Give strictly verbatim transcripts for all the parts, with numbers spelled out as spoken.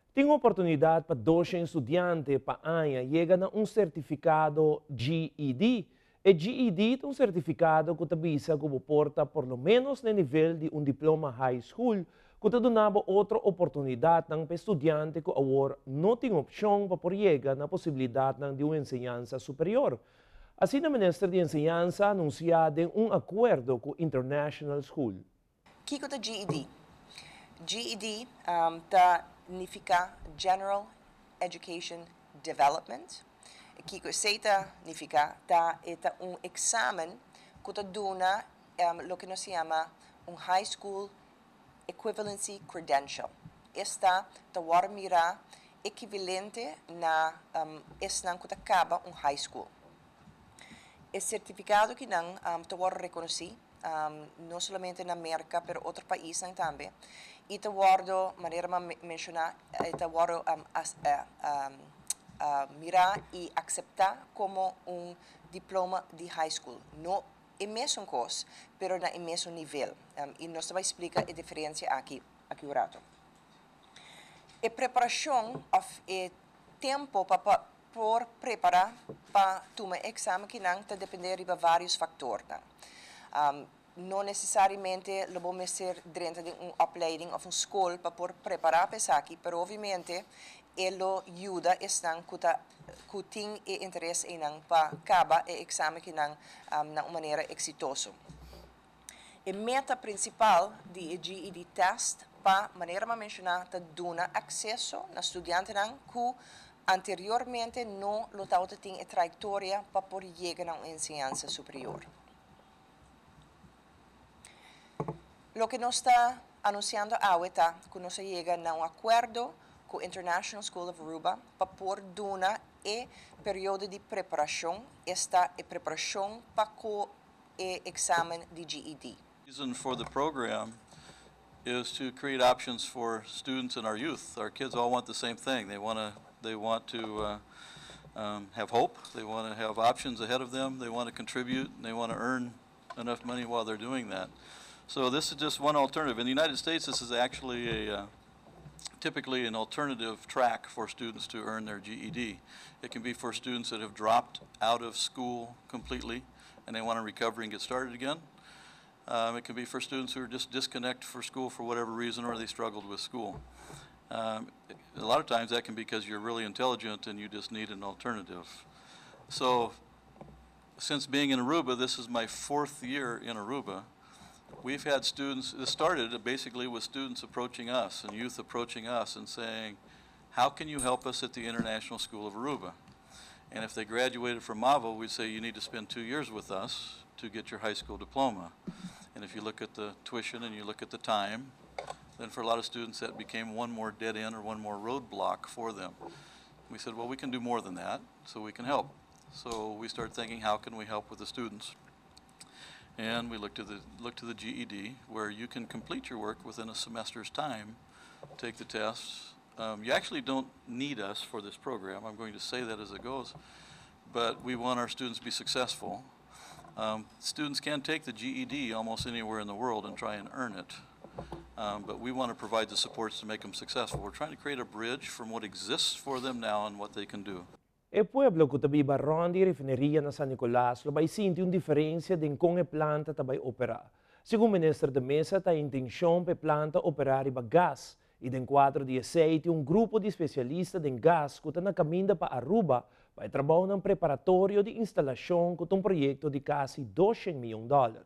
Tem oportunidade para dois estudantes para ano chegar a um certificado G E D. E G E D é um certificado que avisa que porta por lo menos no nível de um diploma high school, que te donava outra oportunidade para estudante que agora não tem opção para chegar na possibilidade de uma enseñança superior. Assim, o Ministério de Enseñança anunciou um acordo com a International School. Kiko ta G E D. G E D um, ta significa General Education Development. Kiko seita significa ta eta un examen que ta dona um, lo que nos llama un High School Equivalency Credential. Esta ta war mira equivalente na um, esnan que ta acaba un high school. Esse certificado que não um, ta war reconhecido Um, não somente na América, mas outros países também. E te guardo, maneira de mencionar, te guardo um, as, uh, um, uh, mirar e aceitar como um diploma de high school. Não é o mesmo curso, mas no mesmo nível. Um, e nós vamos explicar a diferença aqui, aqui o rato. A preparação, é tempo para por preparar para tomar exame que não depende de vários fatores. Um, não necessariamente vamos ser dentro de uma opleiding ou uma escola para por preparar para isso aqui, mas obviamente ele ajuda estão que tem interesse em para acabar o exame que não um, de uma maneira exitosa. A meta principal do G E D test para maneira de mencionar é dar acesso a estudantes que anteriormente não tinham trajetória para poder chegar a uma enseñança superior. Lo que nos está anunciando ahora que nos llega a un acuerdo con International School of Aruba para por dar el periodo de preparación, esta es preparación para el examen de G E D. The reason for the program is to create options for students and our youth. Our kids all want the same thing. They want to they want to uh, um, have hope. They want to have options ahead of them. They want to contribute. And they want to earn enough money while they're doing that. So this is just one alternative. In the United States, this is actually a uh, typically an alternative track for students to earn their G E D. It can be for students that have dropped out of school completely and they want to recover and get started again. Um, it can be for students who are just disconnected for school for whatever reason or they struggled with school. Um, a lot of times that can be because you're really intelligent and you just need an alternative. So since being in Aruba, this is my fourth year in Aruba. We've had students, this started basically with students approaching us and youth approaching us and saying, how can you help us at the International School of Aruba? And if they graduated from MAVO, we'd say you need to spend two years with us to get your high school diploma. And if you look at the tuition and you look at the time, then for a lot of students that became one more dead end or one more roadblock for them. We said, well, we can do more than that, so we can help. So we started thinking, how can we help with the students? And we looked at the looked to the G E D, where you can complete your work within a semester's time, take the tests. Um, you actually don't need us for this program. I'm going to say that as it goes, but we want our students to be successful. Um, students can take the G E D almost anywhere in the world and try and earn it, um, but we want to provide the supports to make them successful. We're trying to create a bridge from what exists for them now and what they can do. E pueblo que tabi barron di refineria na San Nicolás lo vai sinti un diferença de como a planta tabai operar. Segundo o ministro da Mesa, ta intenção para a planta operar iba gás. E em quatro dias seis, um grupo de especialistas em gás que está na caminho para Aruba vai trabalhar num preparatório de instalação com um projeto de quase duzentos milhões de dólares.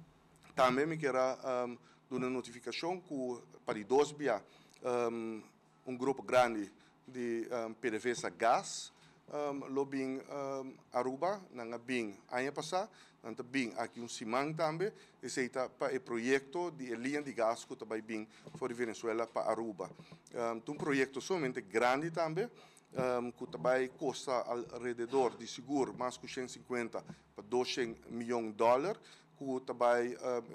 Também me quero um, dar uma notificação que para dois dias um, um grupo grande de um, P D V S A gás Um, lo bing um, Aruba, nanga bing ano passado, nanta bing aqui um simang também, esse está para o projeto de linha de gás que também bing for Venezuela para Aruba. Um, um projeto somente grande também, um, que também custa alrededor de seguro mais de cento e cinquenta para duzentos milhões de dólares, que também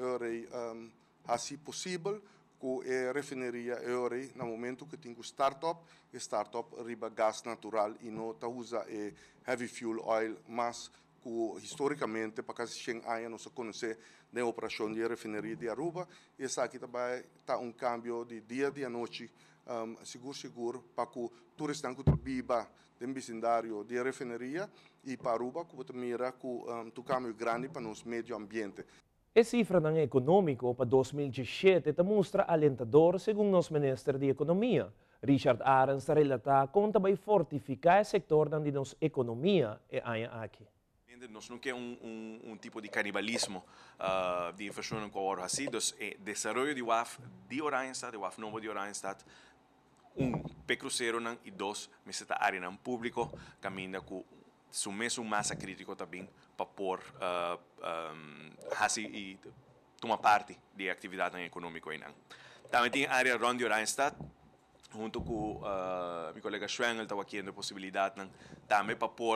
é um, assim possível que a refineria é no momento que tem o startup, e startup riba gás natural e não tá usa e heavy fuel oil, mas que historicamente para quase cem anos não se conhece da operação de refineria de Aruba, e essa aqui também tá um cambio de dia e noite um, seguro seguro para que turistas que viva no vecindário de refineria e para Aruba que mira que um, tu caminho grande para nos meio ambiente. A cifra ng econômico para dois mil e dezessete mostra alentador segundo nosso ministro de Economia. Richard Arens relata como também fortificar o setor da nossa economia e aqui. Nós não queremos um, um, um tipo de canibalismo uh, de infraestrutura com a assim, então, o desenvolvimento de U A F de Oranjestad, de U A F novo de Oranjestad, um, pe cruzeiro e dois, me está área público, caminha com su mesmo massa crítico também para pôr uh, um, assim e tomar parte de atividade econômica aí. Também tem a área ronde de Oranjestad, junto com uh, meu colega Schwengel, estava aqui a possibilidade também para pôr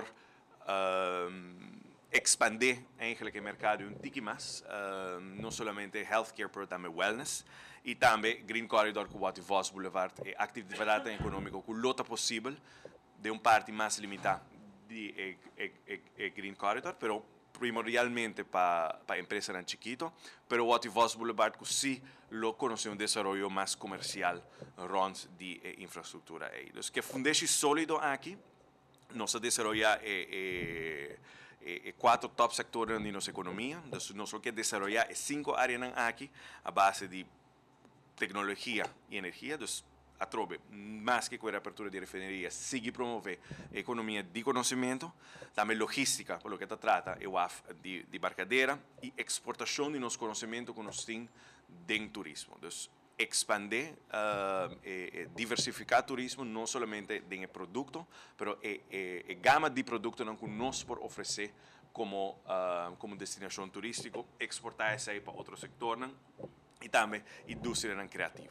uh, expandir eigenlijk o mercado um pouco mais, uh, não somente healthcare, mas também wellness, e também Green Corridor com o Voss Boulevard, e atividade econômica com lota possível, de uma parte mais limitada de e, e, e, e Green Corridor, pero primordialmente para para empresas en chiquito, pero o Voss Boulevard que sí lo conoce un desarrollo más comercial rond de eh, infraestructura. Entonces, que fundeixe sólido aqui, nós desarrolla eh, eh, eh, quatro top sectores de nossa economia, entonces nós queremos desarrollar cinco áreas aqui a base de tecnologia e energia, entonces a trobe, mais que com a abertura de refineria, sigue promover a economia de conhecimento, também logística, por lo que se trata, é o A F de, de barcadeira, e exportação de nosso conhecimento que nós temos em turismo. Então, expandir uh, e, e diversificar o turismo, não somente em produto, mas a gama de produtos que nós podemos oferecer como, uh, como destinação turística, exportar isso aí para outro setor, e também indústria criativa.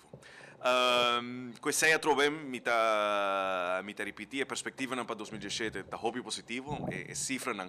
Um, questa è trove mi ta mi ta ripeti a perspectiva para dois mil e dezessete ta hobby positivo e, e cifra nan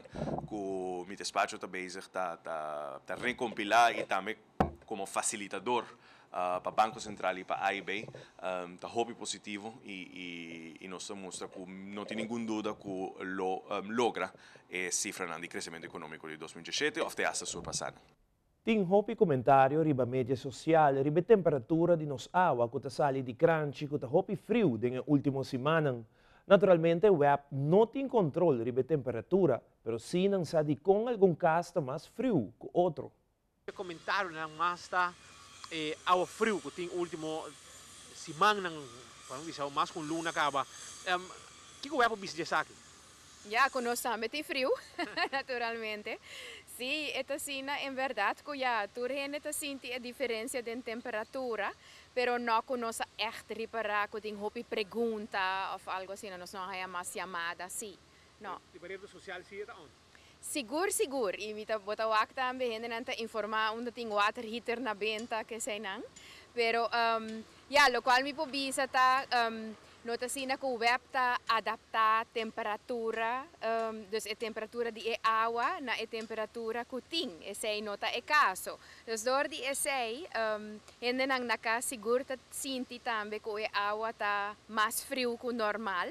cu mi ta spazio ta bezig ta ta ta recompilar e também como facilitador uh, para Banco Central e para A I B um, ta hobby positivo e, e, e nós mostra que não tem nenhuma dúvida que lo um, logra e cifra nan di crescimento econômico di dois mil e dezessete of te hasta surpassando. Tem hopi comentário riba mídia social, riba temperatura de nos água, que sali de crunch, que hopi frio na última semana. Naturalmente, o web não tem controle riba temperatura, mas sim não sabe com algum caso mais frio que outro. O comentário na masta é ao frio que tem último semana, para dizer mais com luna acaba. Um, que o web bisa aqui? Já, conosco também tem frio, naturalmente. Sim, esta cena, em verdade, que já, tu realmente sente a diferença de temperatura, mas não conosco echt reparar que tem hobby pergunta ou algo assim, nós não temos mais chamada, sim. Não. De rede social, sim, está onde? Seguro, seguro. E me tá bota o acta também, gente informar onde tem water heater na venda, que sei não. Pero, um, já, lo qual me pobisa tá, um, nota assim que o web está adaptar a temperatura, um, dus a temperatura de água na a temperatura que tem, esse aí nota é caso. Dus door die esse um, ainda não na casa seguro tá sente também que a água está mais frio que o normal.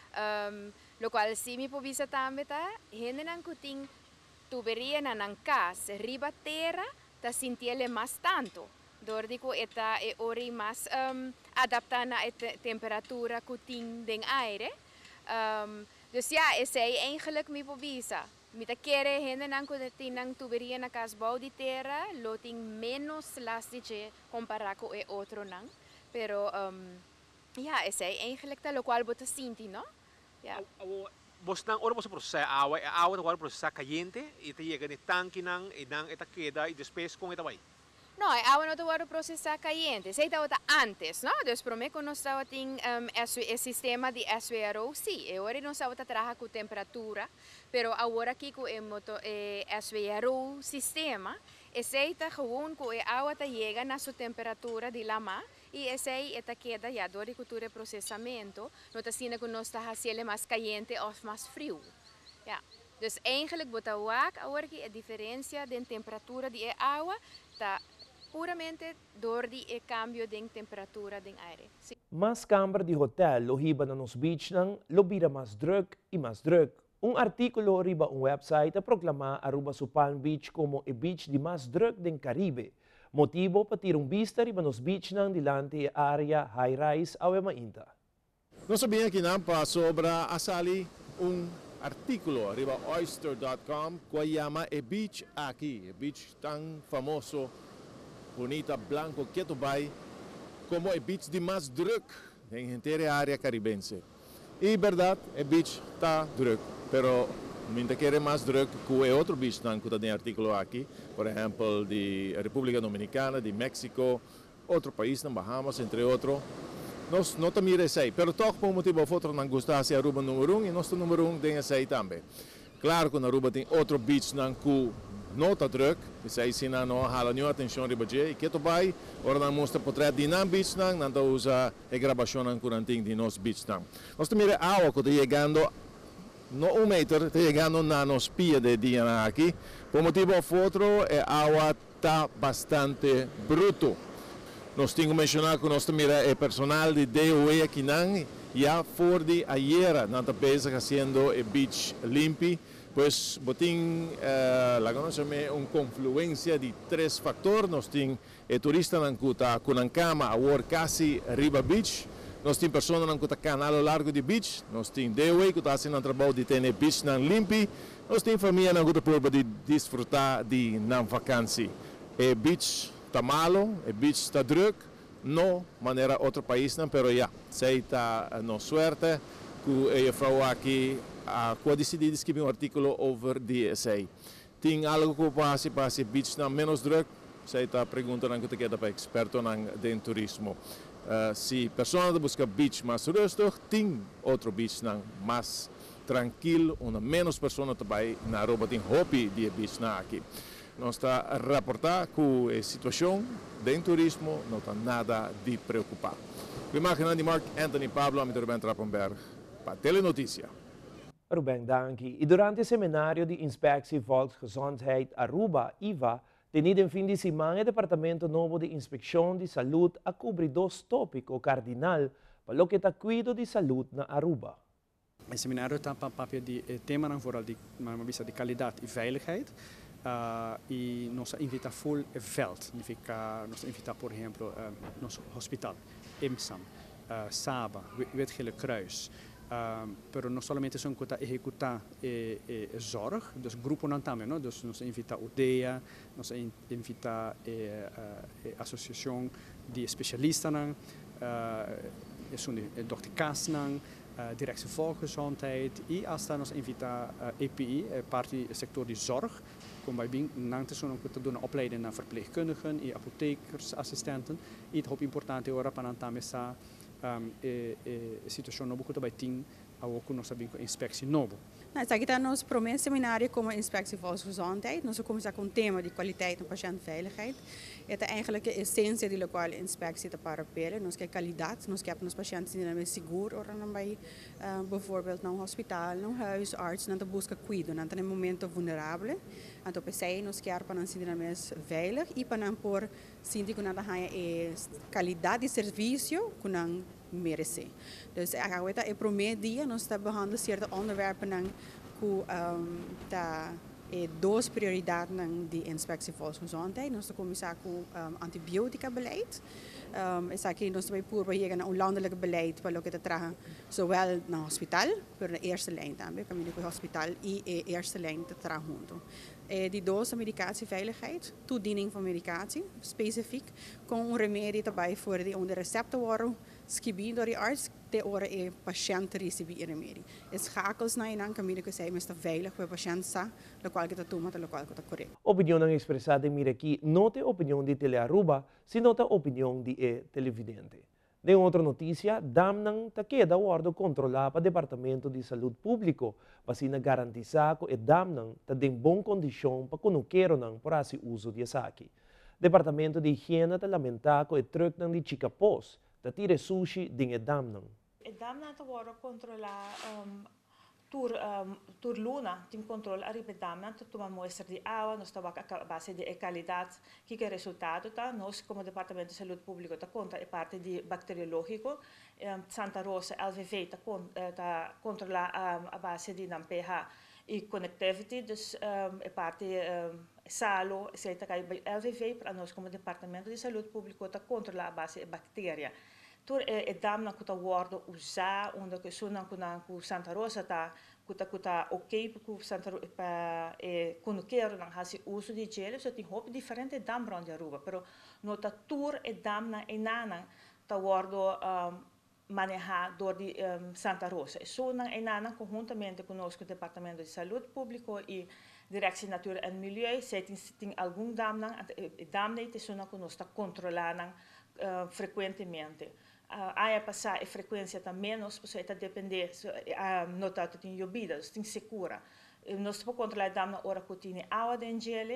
Um, lo qual se me povisa também tá, ainda não que tem tuberia na na casa, riba terra tá sente ele mais tanto. Door die ko eta e ori mas um, adaptar na te temperatura que tem den aire. Um, dus ja, is zij eigenlijk mi pobisa. Mi ta kere hende nang ko tinang tuberia na kasbouw di terra, lo ting menos lastige compara ko e otro nang. Pero um, ja, is zij eigenlijk ta lo qual bota sinti, no? Ja. Vos nang ora vos processa água, a água agora processa caliente e te chega no tanque nang e nang eta queda e depois com eta vai. No, a água não está processar caliente. Se estava antes, não? Então, para mim, quando nós estava tem um, esse sistema de S V R O, sim. E agora nós estava trabalhando com temperatura, mas agora aqui com o S V R O sistema, esse está gewoon que a água chega na sua temperatura de lama e esse está queda já do agricultura e processamento, não está sendo que nós está fazendo mais caliente ou mais frio. Ja. Dus eigenlijk bota ook agora que a diferença de temperatura de água está puramente door die cambio de temperatura de aire. Sí. Mas câmara de hotel lo hiba na nos beach nang lo bira mais druk e mais druk. Um artículo riba um website a proclamar Aruba su Palm Beach como o beach de mais druk den Caribe. Motivo para ter um vista riba nos beach nang dilante área high-rise awe mainta. Não sabia que não passou sobre a sali um artículo arriba oyster dot com que chama E Beach aqui, e beach tão famoso, bonita, branco, que tu vai, como é beach de mais druk em inteira área caribense. E verdade, é beach está druk, pero muita quer mais druk que é outro beach não que tem artículo aqui, por exemplo, de República Dominicana, de México, outro país, na Bahamas, entre outros. Nós não estamos a sei, pero toque por um motivo ou outro não gostasse a Aruba número um e nosso número um tem a sei também. Claro que na Aruba tem outro beach não que não está druk, isso aí se não hala nenhuma atenção riba de e que tu vai, ora não mostra portrait de não beach não, não usa a gravação não curanting de nosso beach não. Nós estamos a água que está chegando no um metro, está chegando na nos pia de dia aqui, por motivo ou outro a água está bastante bruto. Nós temos que mencionar que nós temos o personal de D O E aqui não, já for de ayer, não está pesado fazendo o beach limpo, pois botin uh, lá nós temos uma confluência de três fatores, nós temos o turista que está com a cama a war quase riba beach, nós temos pessoas que estão canal largo de beach, nós temos D O E que está fazendo um trabalho de ter beach não limpo, nós temos família que está para desfrutar de não vacância. O beach está malo, o beach está druk, não maneira outro país não, pero já, sei está no suerte que a frau aqui a uh, decidiu escrever um artigo over D S A. Tem algo que passa para esse beach não menos druk, sei está perguntando que te queda para experto em turismo. Uh, se pessoa busca beach mais rustico, tem outro beach não mais tranquilo, onde menos pessoas também na Aruba tem hobby de beach não aqui. Nós está a reportar que a situação do turismo não está nada de preocupar. Imagem de Mark Anthony Pablo, amigo Ruben Trappenberg, para Telenoticia. Ruben, danke. E durante o seminário de Inspectie Volksgezondheid Aruba, I V A, tenido em fim de semana o Departamento Novo de Inspeção de Saúde a cobrir dois tópicos cardinal para o que está cuidado de saúde na Aruba. O seminário está para papel de tema vooral de uma vista de qualidade e veiligheid. Uh, e nós invita full veld, significa nós invita por exemplo uh, nosso hospital, IMSAM, uh, SABA, Wetgele Kruis, uh, pero não somente são que executar e, e, zorg, dus grupo não também, não, dus nós invita o D E A, nós invita a associação de especialistas, não, uh, são de dokter Kaas não. Uh, directie volksgezondheid e hasta nos invita uh, E P I, uh, parte do sector de zorg, kom bij bing nante zo'n te doen opleiden naar verpleegkundigen en apothekersassistenten. E het hoop importante ora para nantam essa um, e, e, situação novo que também tem ao que nós sabemos inspecção novo. Nou, aqui está nosso primeiro seminário como inspectie volksgezondheid. Nós começamos com o tema de qualiteit en patiëntveiligheid. Het is eigenlijk de essentie die lokale inspectie te parapelen. Nós quer kwaliteit, nós quer nos patiënten die dan seguro of dan bij uh, bijvoorbeeld naar een hospitaal, naar een huisarts, naar te busca cuido, naar een momento vulnerabele. En op zij nós quer para nos dan veilig e para por sinti que nada há é qualidade de serviço que não merece. Dus agora é pro meio dia nós está behandelen certo onderwerpen que um, tá é duas prioridades de inspectie volksgezondheid. Nós está começar com um, antibiotica beleid. Um, is aqui nós também por chegar naar een landelijk beleid para o que traga zowel na hospital, por na eerste lijn também, caminho para o hospital e a eerste lijn te traga junto. E de dois medicatieveiligheid, toediening van medicatie, specifiek, com um remédio também voor de onder recepten worden geschreven door de arts, de ora e patiënt receber remédio. Es schakels na inang caminho que sei, mas está veilig para o paciente sa, lo qual que está tomando, lo qual que está correto. Opinião expressada em aqui não é opinião de Telearuba, sino a opinião de e televidente. De outra notícia, damnang ta queda guardo controlar para o Departamento de Saúde Público, para se garantizar que o damnang ta tem boa condição para que não queiram por esse uso de saque. Departamento de Higiene ta lamentar que o truck de Chicapós ta tira sushi de damnang. O damnang ta guardo controlar um, tur um, tur luna tem controle arriba damnang ta toma muestra de água, nós estamos a base de qualidade que que resultado tá nós como Departamento de Saúde Público ta conta é parte de bacteriológico um, Santa Rosa L V V ta con, ta controla um, a base de pH e connectivity, dus um, é parte um, salo, se está cai L V V para nós como Departamento de Saúde Pública tá controlar a base de bactéria. Tur é é dam na kuta wardo usar onde que suna kuna ku Santa Rosa tá kuta kuta ok ku Santa Rosa pa é quando quero não hasi uso de gel, so tem hop diferente dam brand de Aruba, pero nota tur é dam na enana tá wardo um, manejar door die um, Santa Rosa. E zo na enana conjuntamente conosco o Departamento de Saúde Pública e Direção Natural e Milieu, se tem, tem algum dam e dam te so na conosco controlar uh, frequentemente. Uh, a passar a frequência está menos, porque está depender, a uh, nota que tem bebida, tem segura. Nós podemos controlar dam na hora que tem água de gelo.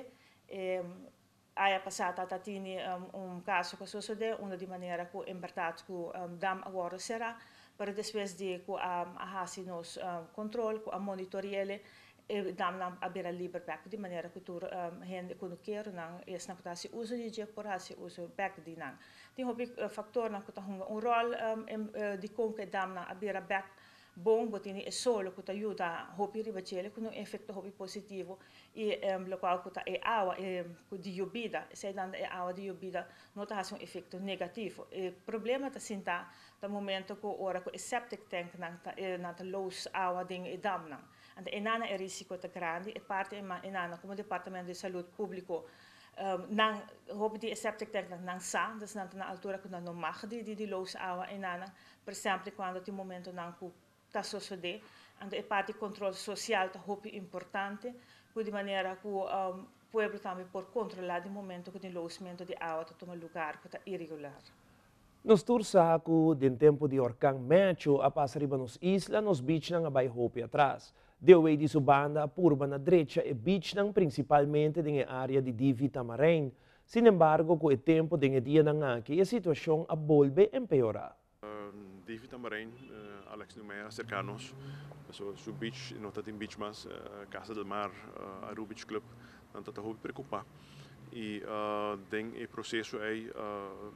A passata está tem um, um caso que sucede, onde de maneira que em verdade que um, dam agora será, para depois de que um, a hasi nos um, controle, que a monitoreele, e dam na a beira livre back, de maneira que tu um, gente quando quer não, é na que se usa de dia por hasi usa back de não. Tem um fator na que tá um rol um, de como que dam na a beira back bom, botini é solo que ajuda a hopi ribachele com um efeito hopi positivo e um, local que é água é de bebida, se dan é água de bebida não tá um efeito negativo. O problema tá sentar no momento que ora que septic tank na na tá los água ding e dam na. And enana é risco tá grande e parte enana como Departamento de Saúde Público um, nang hopi de septic tank nang sa, das na na altura que não mag de de los água enana, por exemplo, quando tem momento nang está sucedendo, e parte do controle social está muito importante, de maneira que o um, povo também pode controlar no momento que o enloucimento de água está tomando lugar, que está irregular. Nos tursaco, do tempo de orcão Mecho, a passar riba nos isla, nos beach nang abay hopi atrás. Deu way de subanda, purba na direita e beach nang principalmente na área de Divi Tamarém. Sin embargo, com o tempo de dia nang aqui, a situação a volve empeorar. Divi Tamarém, uh, Alex Numea, cercanos, so, su beach, não está em beach mas, uh, Casa del Mar, uh, Aruba Beach Club, não está muito preocupado. E uh, tem o processo aí, uh,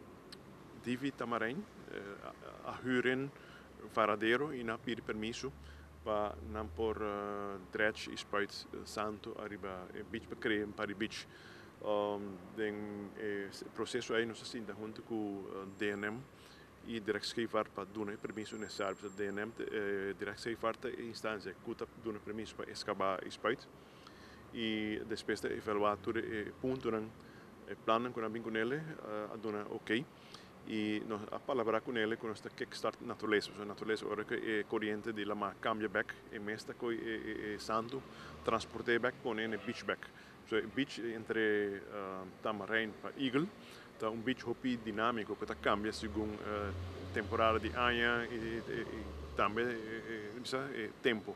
Divi Tamarém, uh, a huren varadeiro e não pedir permisso para não por uh, dredge e spuit santo arriba beach para criar para beach. Um, tem o processo aí, não sei se ainda junto com o D N M, e direção para dar permisso necessário para o D N M, direção para a instância que dar permisso para escavar e spuit. E depois de evaluar todo o ponto, o plano com com ele, a dar ok. E a palavra com ele, com esta kickstart natureza, a natureza ora que é corrente de lama cambia back, e mesta que é santo, transporte back, põe em beach back. So, beach entre uh, Tamarém e Eagle, é um beach hopi dinâmico que cambia segundo a uh, temporada de ano e, e, e também o tempo.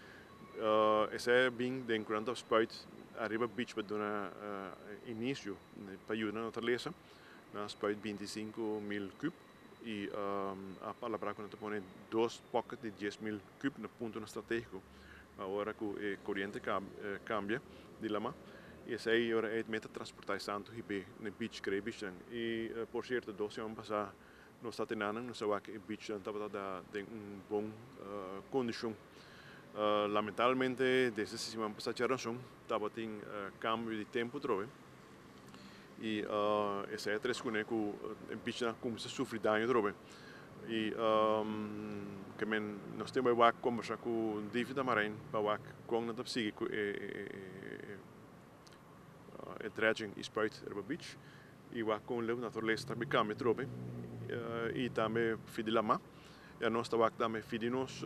Uh, esse é bem dentro do spuit, arriba beach para dar uh, início para ajudar a natureza, na spuit vinte e cinco mil cubos e um, a palavra quando tu põe dois pockets de dez mil cubos no ponto estratégico, agora que a corrente cambia de lama. E esse aí é meta transportar santo hibe no beach crebis e uh, por certo dois anos passar no statinana no sabe que beach estava da tem um bom uh, condição uh, lamentavelmente desde semana passada a razão estava tem uh, cambio de tempo trove e uh, esse é três que o beach começa a sofrer dano trove e um, que men nós temos a conversar com o David Tamarém para com na psíquico e dredging e spuit erba beach e o com o natureza também cambia trobe e também fide lama e nós está também fide nos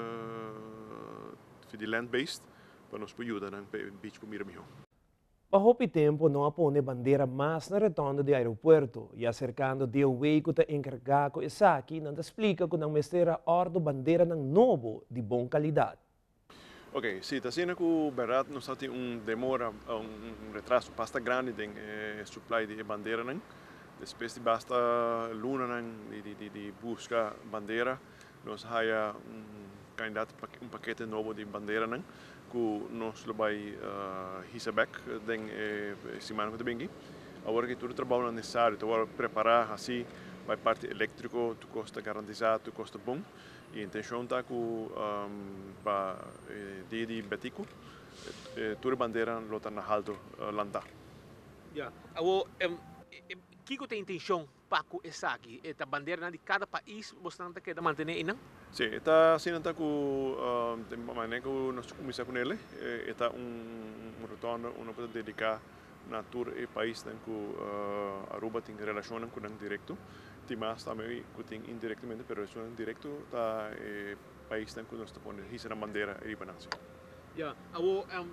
fide land based para nos ajuda na beach para mira melhor. Para hopi tempo não apone bandeira mais na retonda do aeroporto e acercando de way que está encarregado e aqui não explica que não mestera ordo bandeira não novo de boa qualidade. Ok, sim, está sendo que o verdade nós temos um demora, um, um retraso bastante grande em eh, supply de bandeira, né? Depois de basta luna né, de, de, de buscar bandeira, nós haya um candidato um paquete novo de bandeira, né? Que nós vai uh, receber den eh, semana que vem. Agora que todo o trabalho é necessário, agora preparar assim, vai parte elétrico, tu custa garantizado, tu custa bom. E a intenção está com um, para dia de betico, eh, tour bandera lota na haldo uh, lanta. Ya, awo um, kiko tem intenção para ku esaki eta bandeira de cada país bastante que da manter inang. Sì, eta sinanta ku uh, mané ku nós começa com ele, eta um um retorno uma para dedicar na tour e país dan ku uh, Aruba tem relação com nang direto. Timas também ku tem indiretamente, pero relação direto ta e país dan ku nós tapone hisa na bandeira e banansi. Ya, awo um,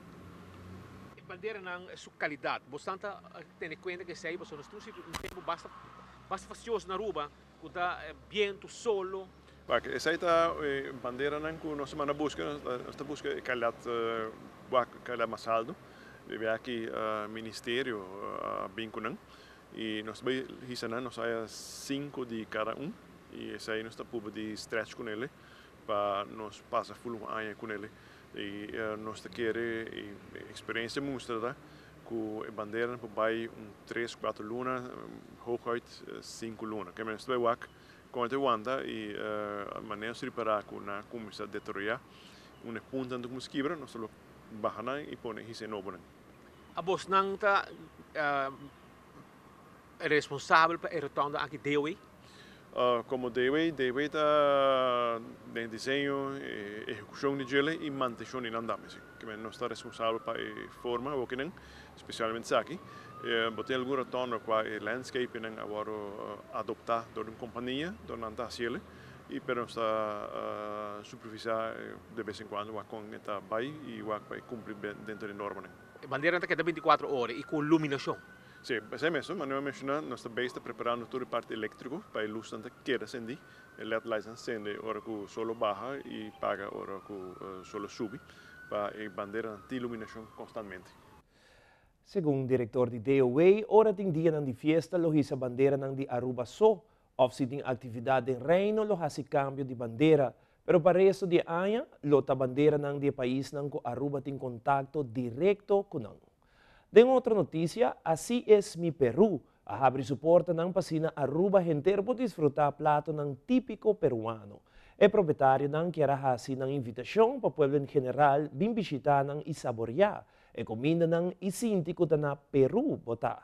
bandeira nang su qualidade, bastante tem conta que sei, você nós um tempo basta basta facioso na Aruba, com da viento solo. Bak, essa tá eh, bandeira nang ku nós mana busca, nós tá busca qualidade bak qualidade masaldo. Vive aqui uh, ministério uh, bem com e nós vai hisana nós há cinco de cada um e essa aí nós tá puba de stretch com ele para nós passa full ano com ele. E uh, nós queremos a experiência mostra que a bandeira vai um três, quatro lunas, hoogheid cinco lunas. Que nós vai wak com a wanda e a maneira de reparar com a comissão de deteriorar uma ponta do mosquibra nós só bahana e põe isso em novo. A bos nang ta uh, responsável para o retorno aqui D O E. Uh, como D O E, D O E está em desenho, eh, execução de gele e manutenção em andamento. Que não está responsável para a forma, o que não, especialmente aqui. Eh, Botei algum retorno com a landscape não agora uh, adoptar por uma companhia, por não está cielo, e pero está uh, supervisar de vez em quando o com está vai e o vai cumprir dentro da norma. A bandeira está cada vinte e quatro horas e com iluminação. Sì, é mesmo, mas não mencionar, nós também está preparando toda a parte elétrica para a luz tanto queda acende, a L E D lights acende, hora que solo baja e paga hora que uh, solo sube, para a bandeira de iluminação constantemente. Segundo o diretor de D O A, ora tem dia de fiesta, lo hisa bandeira nang di Aruba só, of se tem atividade em reino, lo hasi cambio de bandeira, pero para resto de ano, lo ta bandeira nang di país nang ko Aruba tem contato direto com nang. De outra notícia, assim é mi Peru. A abre suporta ng pasina Aruba Henter por desfrutar plato ng típico peruano. E proprietário ng kiarahasi ng invitasyon pa pueblo en general bim bisita ng isaboria. E comida ng isinti ko na Peru bota.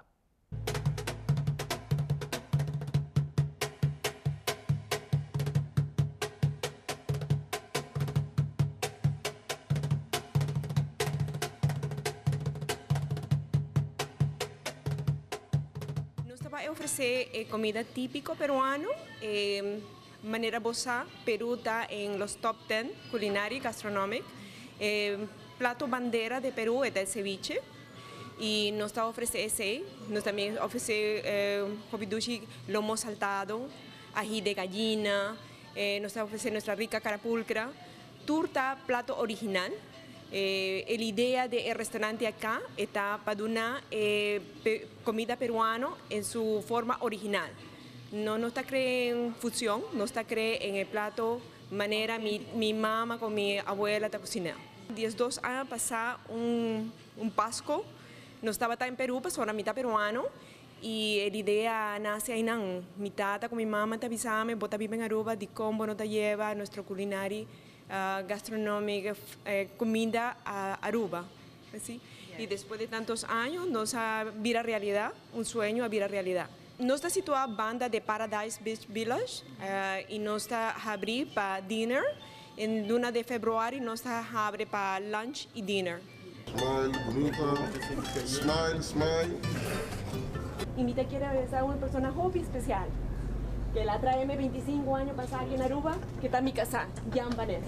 Ofrecer eh, comida típico peruano, eh, manera bosa, Perú está en los top ten culinary gastronomic, eh, plato bandera de Perú es el ceviche y nos está ofrece ese, nos también ofrece eh, hobidushi, lomo saltado, ají de gallina, eh, nos está ofrece nuestra rica carapulcra, turta plato original. Eh, la idea del restaurante acá está para una eh, pe comida peruana en su forma original. No, no está creando en fusión, no está creando en el plato manera mi, mi mamá con mi abuela está cocinando. Diez dos años pasar un, un Pasco, no estaba en Perú, pasó a la mitad peruano y la idea nace ahí, mi tata con mi mamá te avisame, bota vive en Aruba, de cómo no te lleva nuestro culinario. Uh, gastronómica, eh, comida a Aruba. ¿Sí? Yeah. Y después de tantos años nos ha vira realidad, un sueño a vira realidad. Nos está situada banda de Paradise Beach Village uh, y nos está abrir para dinner. En luna de febrero nos está abre para lunch y dinner. Smile, bonita. Smile, smile. Y mi te quiere besar a una persona hobby especial. Que la trae veinticinco años pasar aquí en Aruba, que está en mi casa, Jan Vanés.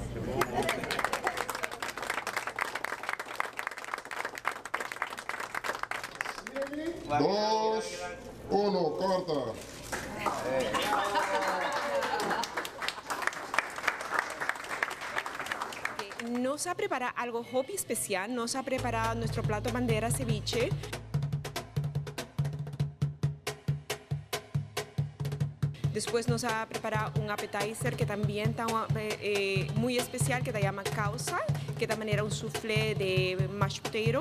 Dos, uno, corta. Nos ha preparado algo hobby especial, nos ha preparado nuestro plato bandera ceviche. Después nos ha preparado un appetizer que también está eh, muy especial, que se llama causa, que de manera un soufflé de mashed potato.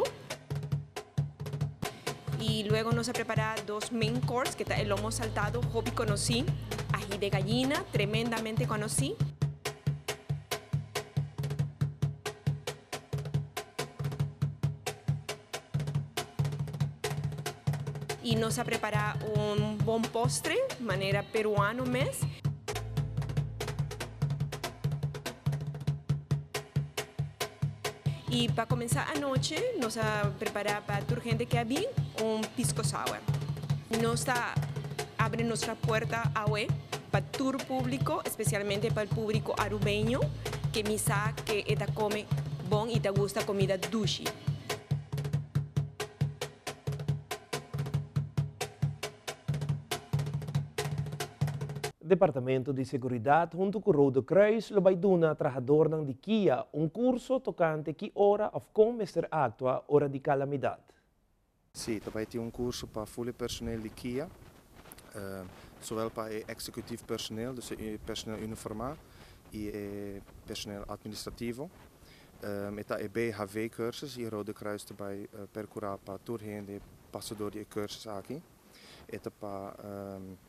Y luego nos ha preparado dos main course, que está el lomo saltado, hobby conocí, ají de gallina, tremendamente conocí. y nos ha preparado un buen postre, manera peruano mes. Y para comenzar anoche, nos ha preparado para toda gente que había un pisco sour. Nos abre nuestra puerta a hoy para todo público, especialmente para el público arubeño, que me sabe que esta come bon y te gusta comida dushi. Departamento de Seguridade, junto com o Rode Kruis, lo vai dar trabajador de Kia um curso tocante que hora of como ser actua hora de calamidade. Sim, também tem um curso para full personeel de Kia, uh, zowel para executief personeel, dus personeel uniformaal, e personeel administrativo. Um, eta e B H V-cursus, e Rode Kruis também uh, percurar para doorheen de passador de cursus aqui. Eta para um,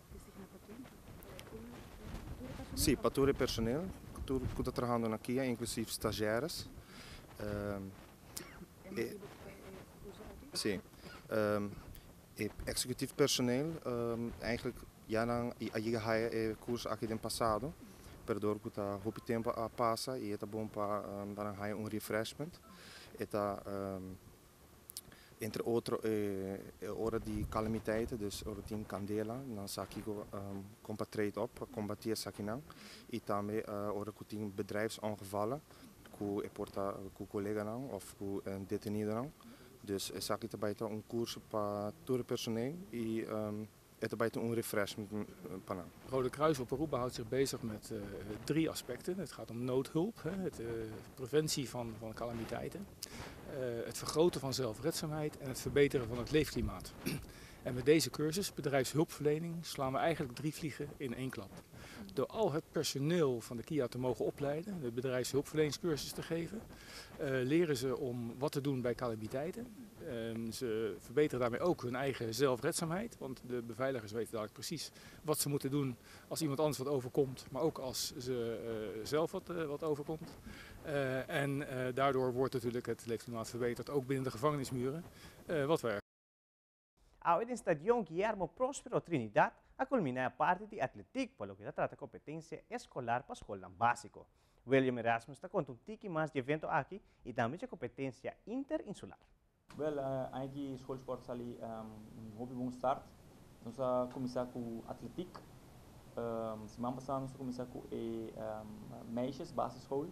sim, para todo o personeel, tudo que está trabalhando na Kia, inclusive estagiários. Um, e, sim, um, e executief personeel, um, eigenlijk, ja, dan, je gaat je curso aqui no passado, perdor que está muito tempo a passa e é bom para um, dan ga je um refreshment. Eta, um, entre outros, é, é hora de calamiteiten, dus hora de candela, dan zag ik um, compatriot op, combater zag não, e também uh, hora que tem bedrijfsongevallen, que é porta com colega não, of com um detenido não, dus é zag ik daarbij um curso para todo o personeel e um, het daarbij een refreshment para. Rode Kruis op Aruba houdt zich bezig met uh, drie aspecten. Het gaat om noodhulp, hè, het, uh, preventie van, van calamiteiten, uh, het vergroten van zelfredzaamheid en het verbeteren van het leefklimaat. En met deze cursus, bedrijfshulpverlening, slaan we eigenlijk drie vliegen in één klap. Door al het personeel van de Kia te mogen opleiden, de bedrijfshulpverleningscursus te geven, uh, leren ze om wat te doen bij calamiteiten. Uh, ze verbeteren daarmee ook hun eigen zelfredzaamheid, want de beveiligers weten dadelijk precies wat ze moeten doen als iemand anders wat overkomt, maar ook als ze uh, zelf wat, uh, wat overkomt. Uh, en uh, daardoor wordt natuurlijk het leefklimaat verbeterd, ook binnen de gevangenismuren, uh, wat we Ao ed Stadion Guillermo Próspero Trinidad a culminar a parte de atletic, pelo que trata competência escolar para a escola básico. William Erasmus está conta um tique mais de evento aqui e também de competência interinsular. Well, uh, aqui a escola sport ali um hobby bom start. Nós vamos começar com atletic. Um, semana passada nós começar com e um, meisjes basisschool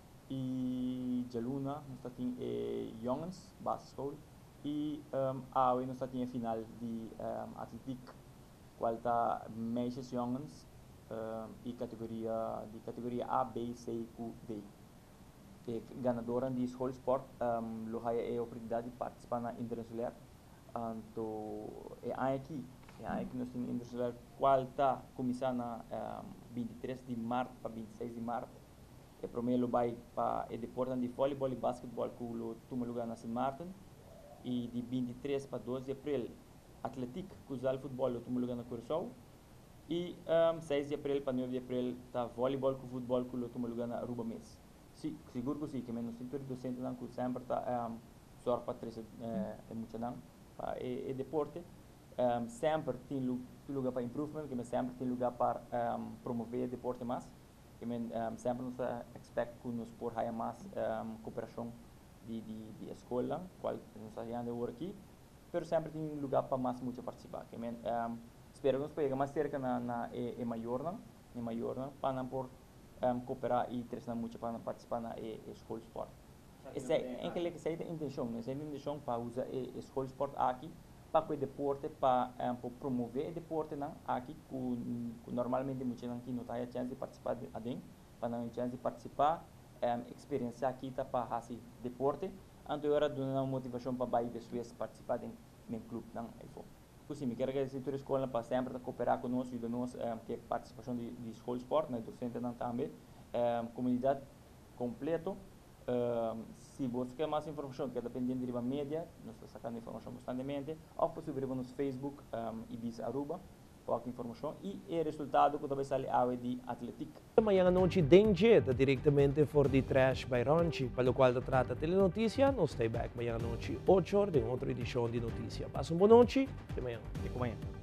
e Jaluna nós temos e jongens basisschool. E um, hoje nós temos a final de um, atletic, qual está meisjes jongens um, e categoria de categoria A, B, C, Q, D. E ganadora de escola sport, um, lo haya a oportunidade de participar na internacional. Então, é aqui, é aqui nós temos internacional qual está começando na um, vinte e três de março para vinte e seis de março. E primeiro vai para o deporte de voleibol e basquetebol que o toma lugar na Saint Martin. E de vinte e três para doze de abril, atletic, que usa o futebol, o lugar na Curaçao. E um, seis de abril para nove de abril, tá voleibol com futebol, que o lugar na Aruba mês. Sim, seguro que sim, que menos cintura docente não, que sempre tá um, só para três é muito não, para e, e deporte. Um, sempre tem lugar para improvement, que sempre tem lugar para um, promover o deporte mais. Que um, sempre nos expect que nos por higher mais um, cooperação de, de, de escola, qual nós estamos agora aqui, mas sempre tem lugar para mais muito participar. Que um, espero que nós peguemos mais cerca na, na e, e maior não, e maior não, para não por um, cooperar e treinar muito para participar na e, e escola sport. Essa é aquela que essa é a intenção, essa é a intenção para usar e escola sport aqui para o deporte, para um, promover o deporte não aqui, que normalmente muitos aqui não têm a chance de participar de adem, para não ter a chance de participar. Um, experiência aqui tá para fazer deporte, então agora dando uma motivação para bair pessoas participar em meu clube não é for. Assim, me quero que a escola para sempre cooperar conosco e nós um, que participação de, de escola sport, né, docente não também, um, comunidade completo. Um, se você quer mais informação, que é dependendo da mídia, nós estamos sacando informação constantemente, ou possível no Facebook um, Ibis Aruba, qualquer informação e o resultado que também sai ao de atlética. Amanhã à noite, Dengue, da diretamente for de Trash by Ronchi, para o qual trata Telenoticia. Nós stay back amanhã à noite, oito horas, de outra edição de notícia. Passa uma boa noite, até amanhã. Até amanhã.